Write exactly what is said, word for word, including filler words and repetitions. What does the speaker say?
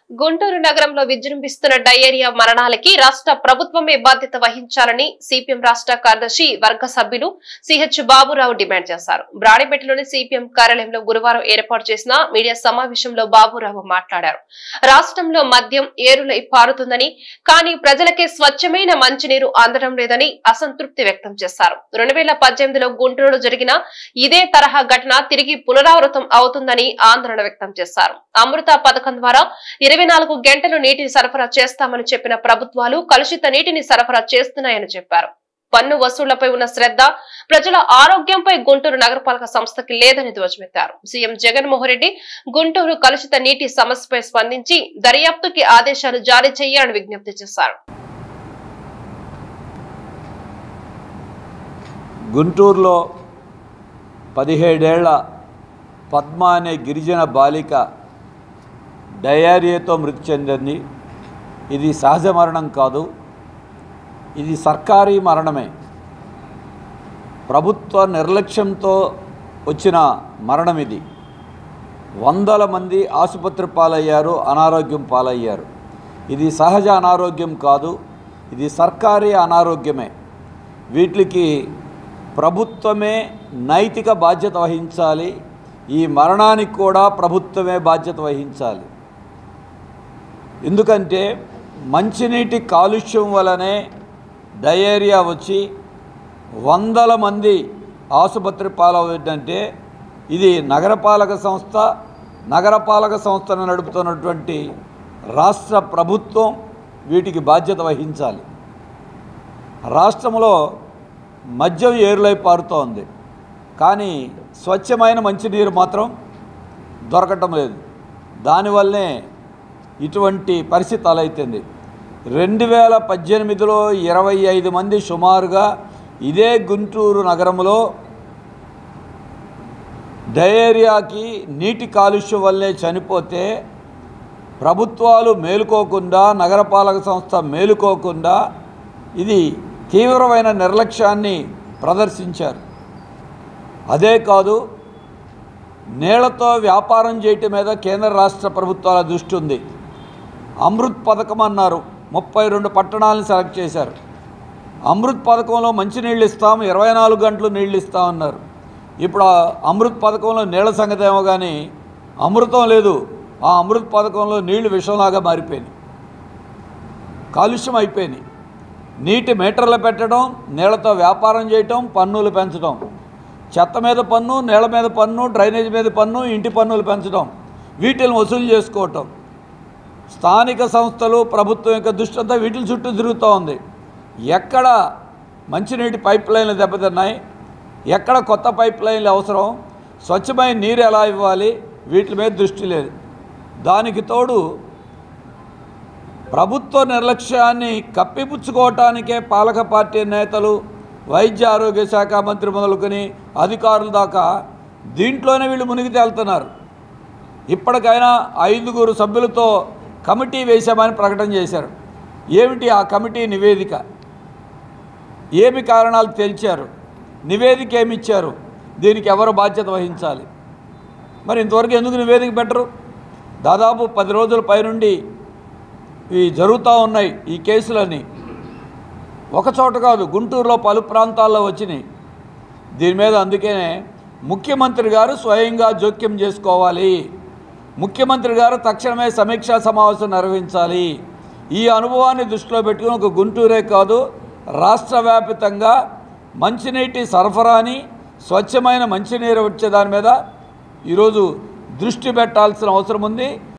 గుంటూరు నగరంలో విజృంభిస్తున్న డయేరియా మరణాలకి రాష్ట్ర ప్రభుత్వమే బాధ్యత వహించాలని సిపిఎం రాష్ట్ర కార్యదర్శి వర్గ సభ్యులు సిహెచ్ బాబురావు డిమాండ్ చేశారు. బ్రాడీపేటలోని సిపిఎం కార్యాలయంలో గురువారం ఏర్పాటు చేసిన మీడియా సమావేశంలో బాబురావు మాట్లాడారు. రాష్ట్రంలో మద్యం ఏరులై పారుతుందని, కానీ ప్రజలకే స్వచ్ఛమైన మంచినీరు అందడం లేదని అసంతృప్తి వ్యక్తం చేశారు. రెండు వేల పద్దెనిమిదిలో గుంటూరులో జరిగిన ఇదే తరహా ఘటన తిరిగి పునరావృతం అవుతుందని ఆందోళన వ్యక్తం చేశారు. అమృత పథకం ద్వారా ఇరవై నాలుగు గంటలు నీటిని సరఫరా చేస్తామని చెప్పిన ప్రభుత్వాలు కలుషిత నీటిని సరఫరా చేస్తున్నాయని చెప్పారు. పన్ను వసూళ్లపై ఉన్న శ్రద్ధ ప్రజల ఆరోగ్యంపై గుంటూరు నగరపాలక సంస్థకి లేదని ధ్వజమెత్తారు. సీఎం జగన్మోహన్ రెడ్డి గుంటూరు కలుషిత నీటి సమస్యపై స్పందించి దర్యాప్తుకి ఆదేశాలు జారీ చేయాలని విజ్ఞప్తి చేశారు. గుంటూరులో పదిహేడేళ్ల పద్మ అనే గిరిజన బాలిక డయేరియాతో మృతి చెందింది. ఇది సహజ మరణం కాదు, ఇది సర్కారీ మరణమే. ప్రభుత్వ నిర్లక్ష్యంతో వచ్చిన మరణం ఇది. వందల మంది ఆసుపత్రి పాలయ్యారు, అనారోగ్యం పాలయ్యారు. ఇది సహజ అనారోగ్యం కాదు, ఇది సర్కారీ అనారోగ్యమే. వీటికి ప్రభుత్వమే నైతిక బాధ్యత వహించాలి. ఈ మరణానికి కూడా ప్రభుత్వమే బాధ్యత వహించాలి. ఎందుకంటే మంచినీటి కాలుష్యం వలనే డయేరియా వచ్చి వందల మంది ఆసుపత్రి పాలవుతుందంటే ఇది నగరపాలక సంస్థ నగరపాలక సంస్థను నడుపుతున్నటువంటి రాష్ట్ర ప్రభుత్వం వీటికి బాధ్యత వహించాలి. రాష్ట్రంలో మద్యం ఏరులై పారుతోంది, కానీ స్వచ్ఛమైన మంచినీరు మాత్రం దొరకటం లేదు. దానివల్లనే ఇటువంటి పరిస్థితి అలైతుంది. రెండు వేల పద్దెనిమిదిలో ఇరవై ఐదు మంది సుమారుగా ఇదే గుంటూరు నగరంలో డయేరియాకి నీటి కాలుష్యం వల్లే చనిపోతే ప్రభుత్వాలు మేలుకోకుండా, నగరపాలక సంస్థ మేలుకోకుండా ఇది తీవ్రమైన నిర్లక్ష్యాన్ని ప్రదర్శించారు. అదే కాదు, నీళ్లతో వ్యాపారం చేయటం మీద కేంద్ర రాష్ట్ర ప్రభుత్వాల దృష్టి ఉంది. అమృత్ పథకం అన్నారు, ముప్పై రెండు పట్టణాలను సెలెక్ట్ చేశారు. అమృత్ పథకంలో మంచినీళ్ళు ఇస్తాం, ఇరవై నాలుగు గంటలు నీళ్ళు ఇస్తామన్నారు. ఇప్పుడు ఆ అమృత్ పథకంలో నీళ్ల సంగతి ఏమో కానీ అమృతం లేదు. ఆ అమృత్ పథకంలో నీళ్లు విషంలాగా మారిపోయినాయి, కాలుష్యం అయిపోయినాయి. నీటి మీటర్లు పెట్టడం, నీళ్లతో వ్యాపారం చేయటం, పన్నులు పెంచడం, చెత్త మీద పన్ను, నీళ్ల మీద పన్ను, డ్రైనేజ్ మీద పన్ను, ఇంటి పన్నులు పెంచడం, వీటిని వసూలు చేసుకోవటం. స్థానిక సంస్థలు, ప్రభుత్వం యొక్క దృష్టి అంతా వీటి చుట్టూ తిరుగుతూ ఉంది. ఎక్కడ మంచినీటి పైప్ లైన్లు దెబ్బతిన్నాయి, ఎక్కడ కొత్త పైప్ లైన్లు అవసరం, స్వచ్ఛమైన నీరు ఎలా ఇవ్వాలి, వీటి మీద దృష్టి లేదు. దానికి తోడు ప్రభుత్వ నిర్లక్ష్యాన్ని కప్పిపుచ్చుకోవటానికే పాలక పార్టీ నేతలు, వైద్య ఆరోగ్య శాఖ మంత్రి మొదలుకొని అధికారుల దాకా దీంట్లోనే వీళ్ళు మునిగి తేలుతున్నారు. ఇప్పటికైనా ఐదుగురు సభ్యులతో కమిటీ వేశామని ప్రకటన చేశారు. ఏమిటి ఆ కమిటీ నివేదిక? ఏమి కారణాలు తేల్చారు? నివేదిక ఏమి ఇచ్చారు? దీనికి ఎవరు బాధ్యత వహించాలి? మరి ఇంతవరకు ఎందుకు నివేదిక పెట్టరు? దాదాపు పది రోజుల పైనుండి ఇవి జరుగుతూ ఉన్నాయి ఈ కేసులన్నీ. ఒకచోట కాదు, గుంటూరులో పలు ప్రాంతాల్లో వచ్చినాయి. దీని మీద అందుకనే ముఖ్యమంత్రి గారు స్వయంగా జోక్యం చేసుకోవాలి. ముఖ్యమంత్రి గారు తక్షణమే సమీక్షా సమావేశం నిర్వహించాలి. ఈ అనుభవాన్ని దృష్టిలో పెట్టుకుని ఒక గుంటూరే కాదు, రాష్ట్ర వ్యాప్తంగా మంచినీటి సరఫరాని, స్వచ్ఛమైన మంచినీరు వచ్చే దాని మీద ఈరోజు దృష్టి పెట్టాల్సిన అవసరం ఉంది.